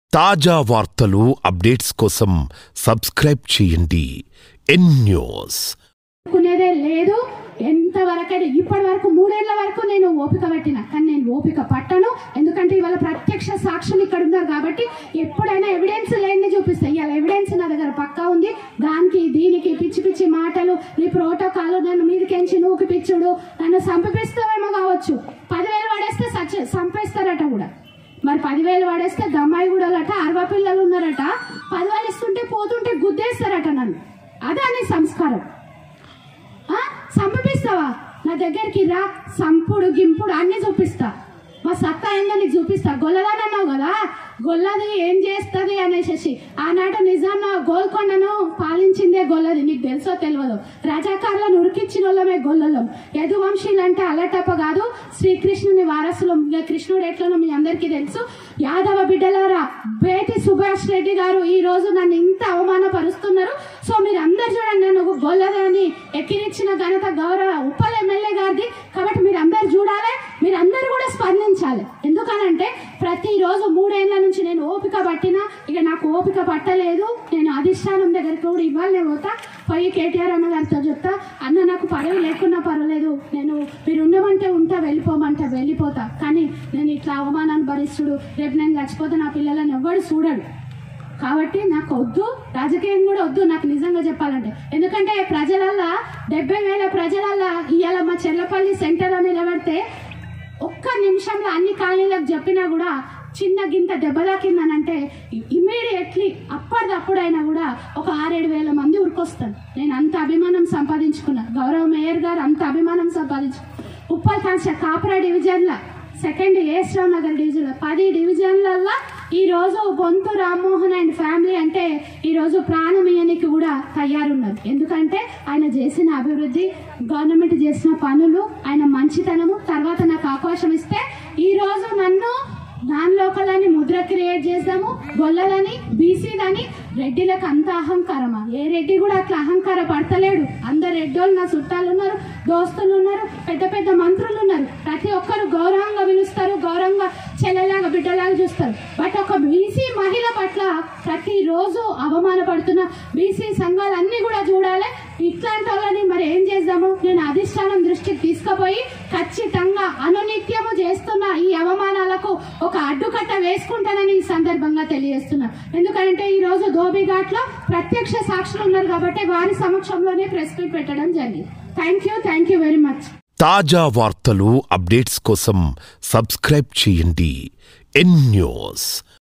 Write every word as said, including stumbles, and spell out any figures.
తాజా వార్తలు అప్డేట్స్ కోసం సబ్స్క్రైబ్ చేయండి ఎన్ న్యూస్. కునేదే లేదు ఎంతవరకు ఇప్పటి వరకు మూడేళ్ల వరకు నేను ఓపిక పట్టిన కానీ నేను ఓపిక పట్టను. ఎందుకంటే ఇవాళ ప్రత్యక్ష సాక్షులు ఇక్కడ ఉన్నారు కాబట్టి ఎప్పుడైనా ఎవిడెన్స్ లేని చూపిస్తాయి. ఇవాళ ఎవిడెన్స్ నా దగ్గర పక్కా ఉంది. దానికి దీనికి పిచ్చి పిచ్చి మాటలు, నీ ప్రోటోకాల్, నన్ను మీదకెంచి నూకి పిచ్చుడు, నన్ను సంపిస్తావేమో కావచ్చు. పదివేలు పడేస్తే సచ్ సంపేస్తారట కూడా. మరి పదివేలు పడేస్తే దమ్మాయి కూడా అట అరవై పిల్లలు ఉన్నారట. పదివేలు ఇస్తుంటే పోతుంటే గుద్దేస్తారట నన్ను. అదే నీ సంస్కారం. సంపిస్తావా? నా దగ్గరికి రా, సంపుడు గింపుడు అన్ని చూపిస్తా. మా సత్తా ఏందో నీకు చూపిస్తా. గొల్లదని అన్నావు కదా, గొల్లది ఏం చేస్తుంది అనేసి ఆనాడు నిజాన్న గోల్కొండను పాలించిందే గొల్లది. నీకు తెలుసో తెలియదు. రజాకారులను ఉరికిచ్చిన వాళ్ళమే గొల్లలం. యదువంశీలు అంటే అల్లటప్ప కాదు, శ్రీకృష్ణుని వారసులు. కృష్ణుడు ఎట్లనో మీ అందరికీ తెలుసు. యాదవ బిడ్డలారా, బేటి సుభాష్ రెడ్డి గారు ఈ రోజు నన్ను ఇంత అవమానపరుస్తున్నారు. సో మీరు అందరు చూడండి, నేను గొల్లదని ఎక్కిరిచ్చిన ఘనత గౌరవ ఉప్పల్ ఎమ్మెల్యే గారిది. కాబట్టి మీరు అందరు చూడాలి, మీరు అందరు కూడా స్పందించాలి. ఎందుకనంటే ప్రతిరోజు మూడేళ్ల నుంచి నేను ఓపిక పట్టినా, ఇక నాకు ఓపిక పట్టలేదు. నేను అధిష్టానం దగ్గరికి కూడా ఇవ్వాలి పోతా, పోయి కేటీఆర్ అన్న గారితో చెప్తా, అన్న నాకు పదవి లేకున్నా పర్వాలేదు, నేను మీరు ఉండమంటే ఉంటా, వెళ్ళిపోమంటే వెళ్ళిపోతా, కానీ నేను ఇట్లా అవమానాన్ని భరిస్తుడు, రేపు నేను చచ్చిపోతే నా పిల్లలను ఎవ్వడు చూడడు. కాబట్టి నాకు వద్దు, రాజకీయం కూడా వద్దు నాకు నిజంగా చెప్పాలంటే. ఎందుకంటే ప్రజలల్లా డెబ్బై వేల ప్రజలల్లా ఇవాళ మా చెర్లపల్లి సెంటర్ అని నిలబడితే ఒక్క నిమిషంలో అన్ని కాలనీలకు చెప్పినా కూడా చిన్న గింత దెబ్బ తాకిందనంటే ఇమ్మీడియట్లీ అప్పటిదప్పుడైనా కూడా ఒక ఆరేడు వేల మంది ఉరికొస్తారు. నేను అంత అభిమానం సంపాదించుకున్నా. గౌరవ మేయర్ గారు అంత అభిమానం సంపాదించు. ఉప్పల్ కాన్స్ట కాపరా డివిజన్ల సెకండ్ ఏశ్రామ్ నగర్ డివిజన్లో పది డివిజన్లల్లో ఈరోజు బొంతు రామ్మోహన్ అండ్ ఫ్యామిలీ అంటే ఈరోజు ప్రాణమీయనికి కూడా తయారున్నారు. ఎందుకంటే ఆయన చేసిన అభివృద్ధి, గవర్నమెంట్ చేసిన పనులు, ఆయన మంచితనము. తర్వాత నాకు అవకాశం ఇస్తే ఈరోజు నన్ను నాన్ లోకల్ అని ముద్ర క్రియేట్ చేసాము. గొల్లలని, బీసీలని, రెడ్డిలకు అంత అహంకారమా? ఏ రెడ్డి కూడా అట్లా అహంకార పడతలేడు. అందరు రెడ్డోళ్ళు నా చుట్టాలు ఉన్నారు, దోస్తులు ఉన్నారు, పెద్ద పెద్ద మంత్రులు ఉన్నారు. ప్రతి ఒక్కరు గౌరవంగా పిలుస్తారు, గౌరవంగా చెల్లెలాగా బిడ్డలాగా చూస్తారు. బట్ ఒక బీసీ మహిళ పట్ల ప్రతిరోజు అవమానపడుతున్న బీసీ సంఘాలన్నీ కూడా చూడాలి. ఇట్లాంటి వాళ్ళని మరి ఏం చేద్దాము? నేను అధిష్టానం దృష్టికి తీసుకుపోయి ఖచ్చితంగా అనునిత్యము చేస్తున్న ఈ అవమానాలకు ఒక అడ్డుకట్ట వేసుకుంటానని ఈ సందర్భంగా తెలియజేస్తున్నా. ఎందుకంటే ఈ రోజు ధోబిఘాట్ లో ప్రత్యక్ష సాక్షులు ఉన్నారు కాబట్టి వారి సమక్షంలోనే ప్రెస్ మీట్ పెట్టడం జరిగింది. Thank you thank you very much. తాజా వార్తలు అప్డేట్స్ కోసం సబ్స్క్రైబ్ చేయండి ఎన్ న్యూస్.